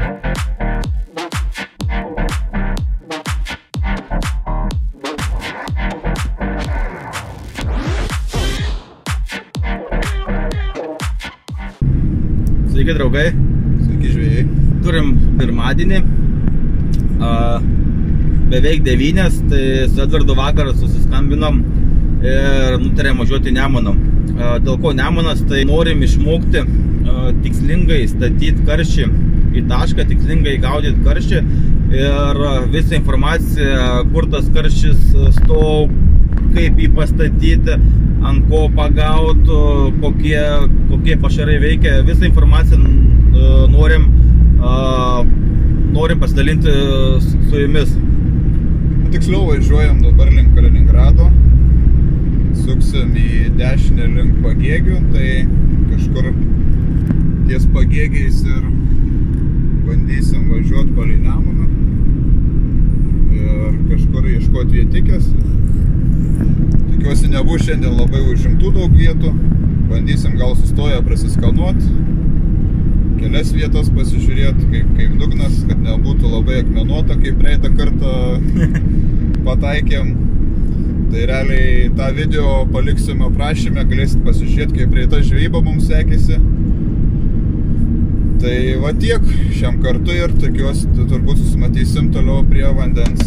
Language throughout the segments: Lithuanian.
Sveiki draugai. Sveiki žvejai. Turim pirmadienį, beveik 9, tai su Edvardu vakar susiskambinom ir nutarėm važiuoti Nemuną. Dėl ko Nemunas, tai norim išmokti tikslingai statyti karšį į tašką, tikslingai gaudyti karšį ir visą informaciją, kur tas karšis stov, kaip jį pastatyti, ant ko pagautų, kokie pašarai veikia. Visą informaciją norim pasidalinti su jumis. Tiksliau važiuojam dabar link Kaliningrado, suksim į dešinę link Pagėgių, tai kažkur ties Pagėgiais ir bandysim važiuoti palei Nemuną ir kažkur ieškoti vietikės. Tikiuosi nebus šiandien labai užimtų daug vietų, bandysim gal sustoję prasiskanuoti, kelias vietas pasižiūrėti, kaip dugnas, kad nebūtų labai akmenuota, kaip praeitą kartą pataikėm. Tai realiai tą video paliksim aprašyme, galėsit pasižiūrėti, kaip praeita žvejyba mums sekėsi. Tai va tiek šiam kartu ir tikiuosi, turbūt susimatysim toliau prie vandens.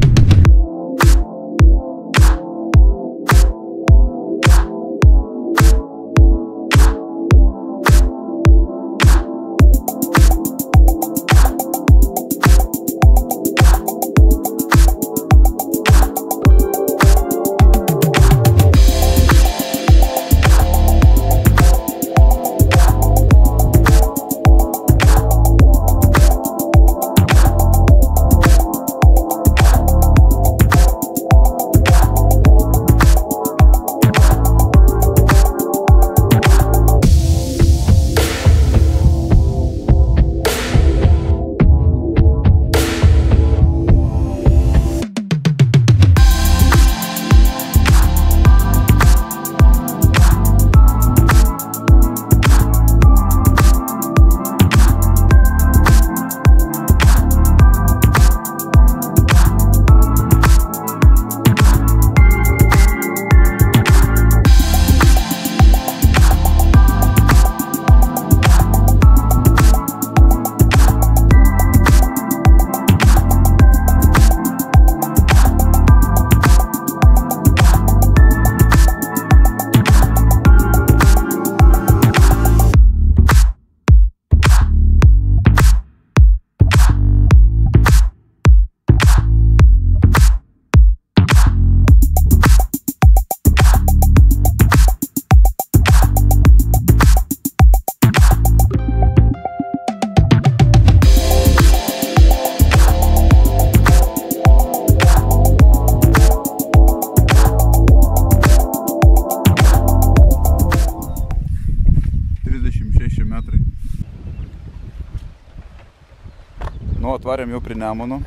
Nu, atvarėm jau prie Nemuno.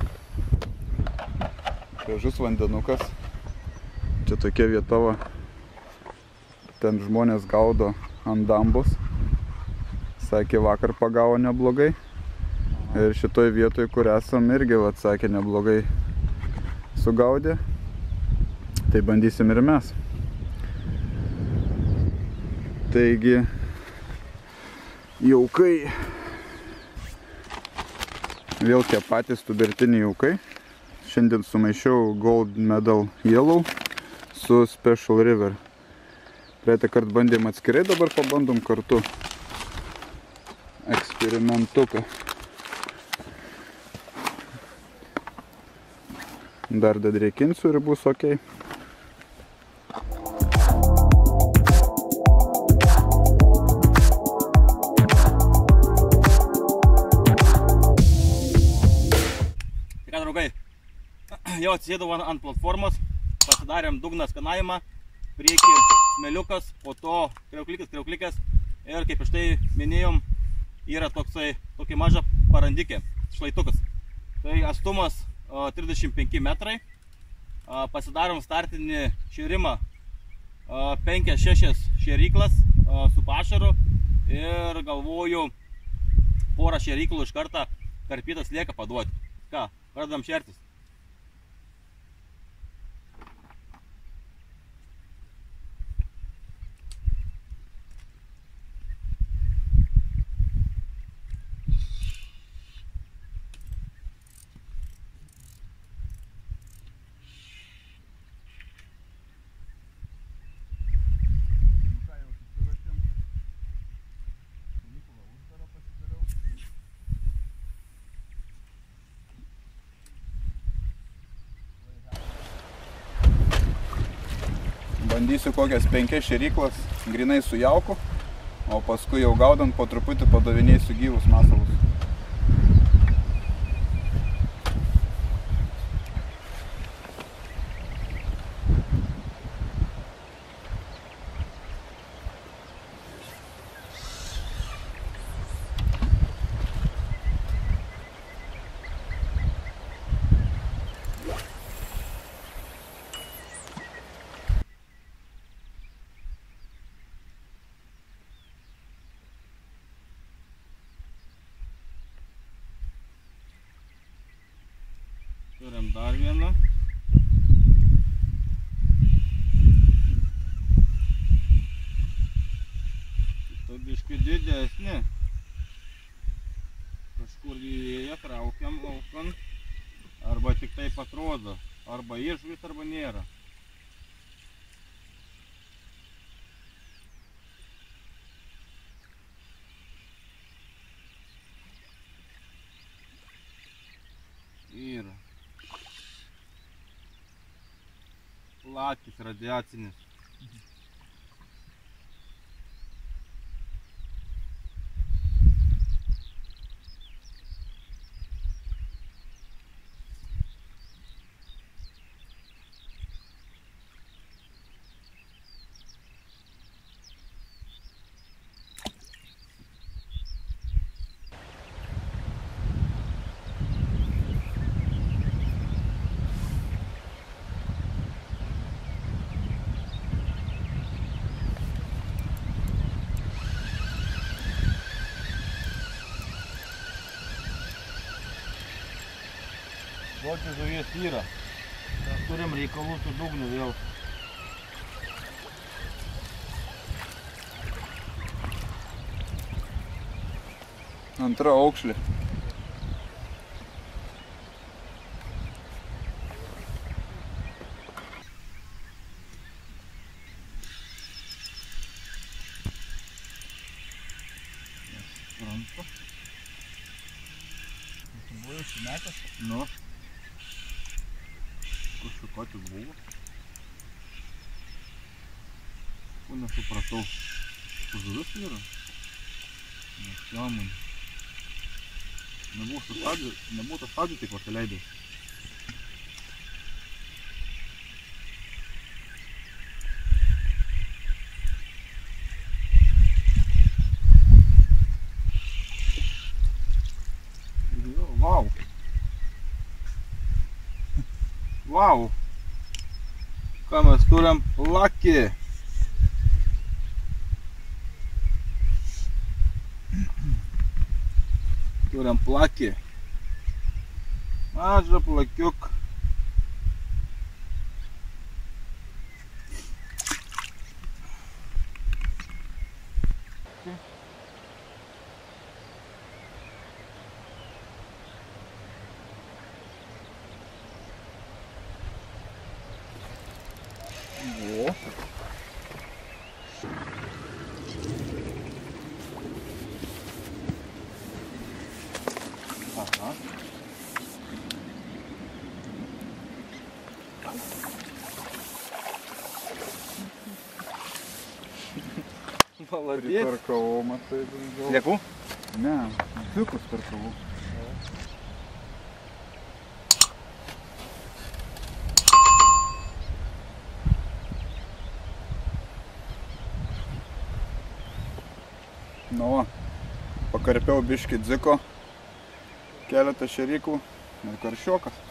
Gražus vandenukas. Čia tokia vietova. Ten žmonės gaudo ant dambos. Sakė, vakar pagavo neblogai. Ir šitoj vietoj, kur esam, irgi, sakė, neblogai sugaudė. Tai bandysim ir mes. Taigi, jaukai. Vėl tie patys tubertiniai jaukai. Šiandien sumaišiau Gold Medal Yellow su Special River. Praeitą kartą bandėm atskirai, dabar pabandom kartu. Eksperimentuką. Dar dadrėkinsiu ir bus ok. Draugai, jau atsėdau ant platformos, pasidarėm dugną skanavimą, priekį smeliukas, po to kriauklikas ir kaip iš tai minėjom, yra tokia maža parandikė, šlaitukas. Tai atstumas 35 metrai, pasidarom startinį šėrimą 5-6 šėryklas su pašaru ir galvoju porą šėryklų iš kartą karpytas lieka paduoti. Ką, pradedam šertis. Bandysiu kokias 5 šėryklas grinai su jauku, o paskui jau gaudant po truputį padavinėsiu gyvus masalus. Turim dar vieną. Tai biškai didesnė. Kažkur įėję traukiam laukan. Arba tik taip atrodo. Arba žuvis, arba nėra. Yra. Lakis radiacinis. Žodžiu, žuvies yra. Mes turim reikalų su dugnu vėl. Antra aukšlė. Ranka. Tu buvai užsimetęs? Nu. Kažkotis buvo. Ko nesupratau. Žuvis yra? Nesąmonė. Nebuvo tas stabdžių tik pasileidęs. Vau! Vau! Ką mes turim? Lakį! Turim plakį. Mažą plakiuk. O. Aha. Maladėt. Priparkavau, matai, daugiau. Liekų? Ne, fikus parkavau. Nu va, pakarpiau biškį dziko, keletą šėryklų ir karšiokas.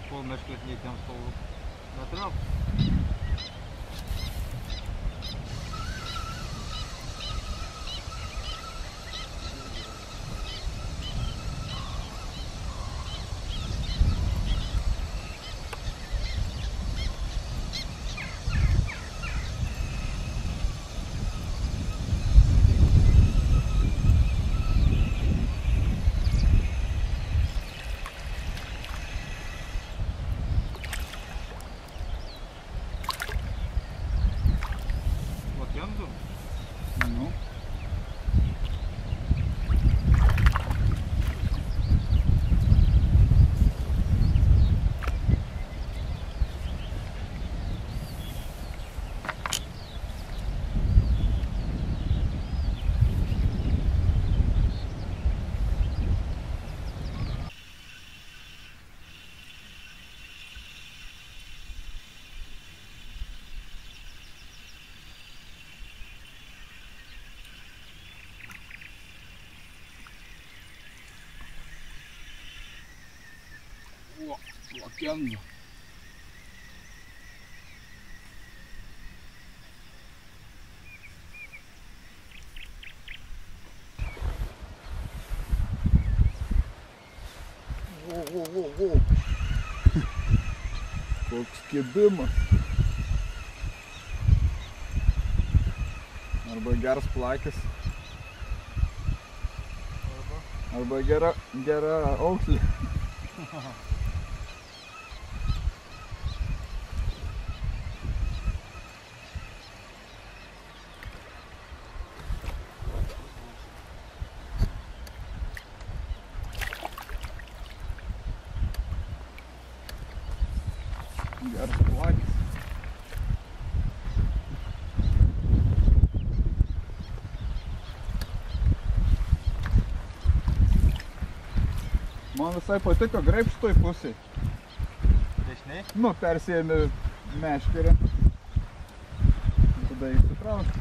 kol meškės neįtiems, kol netrauks. Nu. Lakenza. Vo. Koks kibimas. Arba geras plakis. Arba gera aukslė. Geras plakis. Man visai patiko graibšt toj pusėj. Dešiniai? Nu, persėjami meškerę. Tada įsitraukia.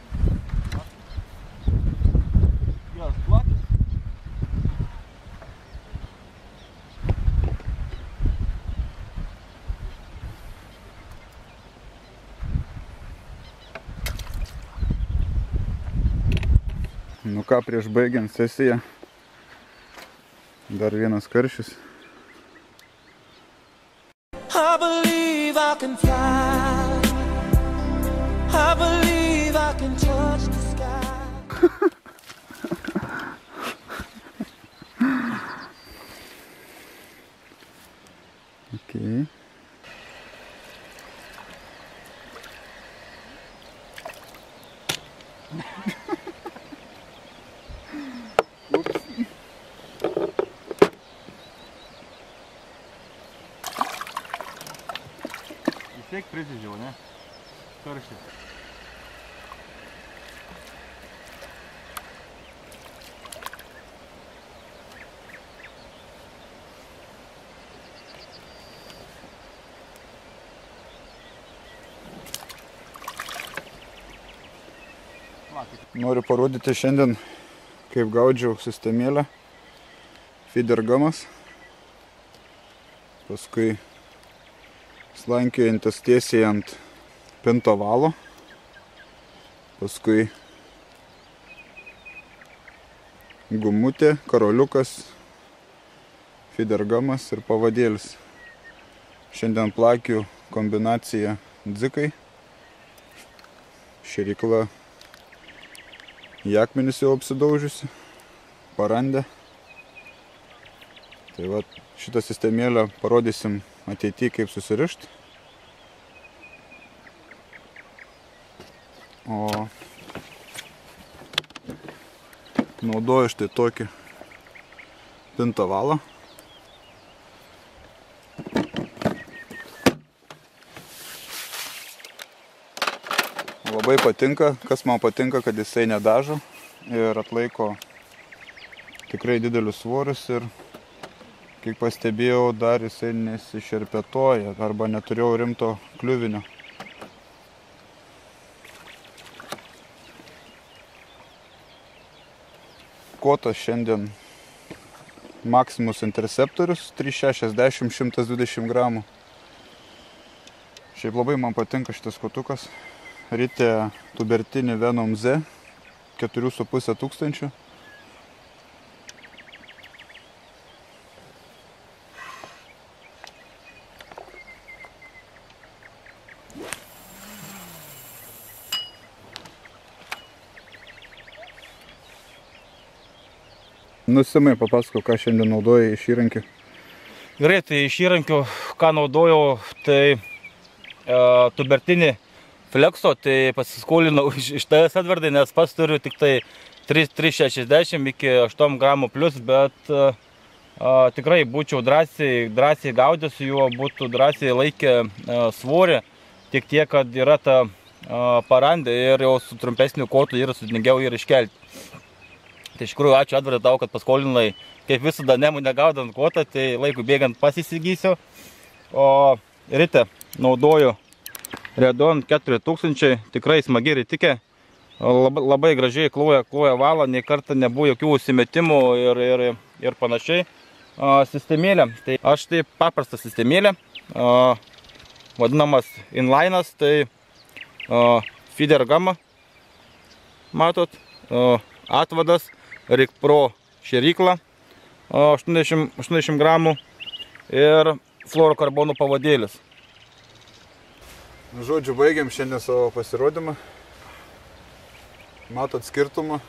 Geras plakis. Nu ką, prieš baigiant sesiją, dar vienas karšis. I believe I can fly. I believe I can touch the sky. Okay. Vis tiek prisižiau, ne? Karštis. Noriu parodyti šiandien, kaip gaudžiau sistemėlę. Feeder gamas. Paskui slankiojantis tiesiai ant pinto valo. Paskui gumutė, karoliukas, feeder gamas ir pavadėlis. Šiandien plakių kombinacija dzikai. Šėrykla į akmenis jau apsidaužiusi, parandė. Tai va, šitą sistemėlę parodysim ateityje, kaip susirišt. O naudoju štai tokį pintą valą. Labai patinka, kas man patinka, kad jisai nedažo ir atlaiko tikrai didelius svorius ir, kaip pastebėjau, dar jisai nesišerpetoja arba neturėjau rimto kliuvinio. Kotas šiandien Maximus Interceptorius 360-120 gramų. Šiaip labai man patinka šitas kotukas. Ritė Tubertini Venom Z 4,5 tūkstančių. Simai, papasako, ką šiandien naudojai iš įrankių. Gerai, tai iš įrankių, ką naudojau, tai Tubertini Flexo, tai pasiskolinau iš TS Edvardai, nes pats turiu tik tai 360 iki 8 gramų plus, bet tikrai būčiau drąsiai gaudęs su juo, būtų drąsiai laikę svorį, tik tiek, kad yra ta parandė ir jau su trumpesniu kotu yra sudėtingiau ir iškelti. Tai iš tikrųjų ačiū Edvardai tau, kad paskolinai, kaip visada Nemune gaudant kotą, tai laikui bėgant pasisigįsiu. O ritę naudoju Redon 4000, tikrai smagi ritikė, labai gražiai kloja valą, nei kartą nebuvo jokių užsimetimų ir panašiai. Sistemėlė, tai aš tai paprasta sistemėlė, vadinamas inline'as, tai feeder gama, matot, atvadas, Rig Pro šėryklą 80 gramų ir fluorokarbonų pavadėlis. Žodžiu, baigiam šiandien savo pasirodymą. Matot skirtumą.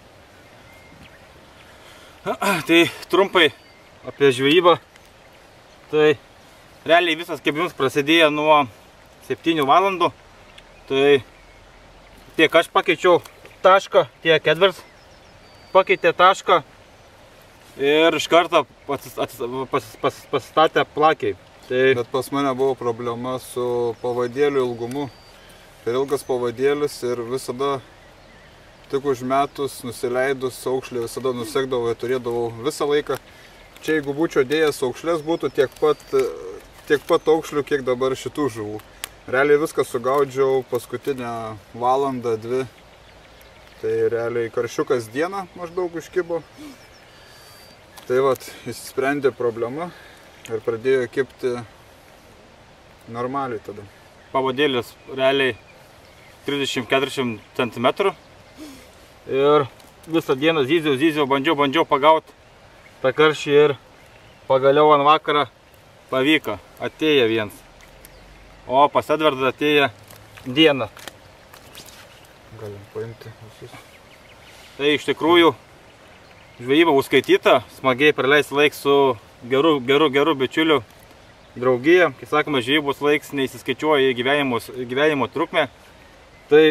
Tai trumpai apie žvejybą. Tai realiai visas kebimas prasidėjo nuo 7 valandų. Tai tiek aš pakeičiau tašką, tiek Edvards pakeitė tašką ir iš karto pasistatė plakiai. Bet pas mane buvo problema su pavadėlių ilgumu. Per ilgas pavadėlis ir visada tik užmetus, nusileidus aukšlį, visada nusekdavau ir turėdavau visą laiką. Čia jeigu būčiau dėjęs aukšlės, būtų tiek pat aukšlių, kiek dabar šitų žuvų. Realiai viską sugaudžiau paskutinę valandą, 2. Tai realiai karšiukas dieną maždaug užkibo. Tai vat, išsprendė problema ir pradėjo kibti normaliai tada. Pavadėlis realiai 30-40 cm. Ir visą dieną zyziau, bandžiau pagauti tą karšį ir pagaliau ant vakarą pavyko, atėjo vienas. O pas Edvardą atėjo dieną. Galim paimti visus. Tai iš tikrųjų žvejyba užskaityta, smagiai praleisti laiką su geru bičiuliu draugija. Kai sakoma, žvejybos laiks neįsiskaičiuoja į gyvenimo trukmę. Tai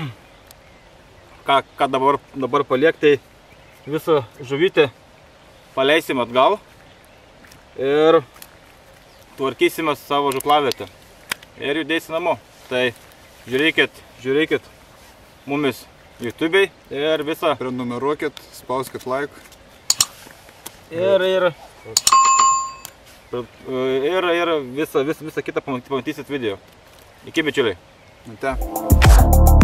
ką dabar paliek, tai visą žuvytę paleisim atgal ir tvarkysime savo žuklavietę ir judėsi namo. Tai žiūrėkit mumis YouTube'ai ir visą. Prenumeruokit, spauskit like. Ir visą kitą pamatysit video. Iki bičiuliai. Ate.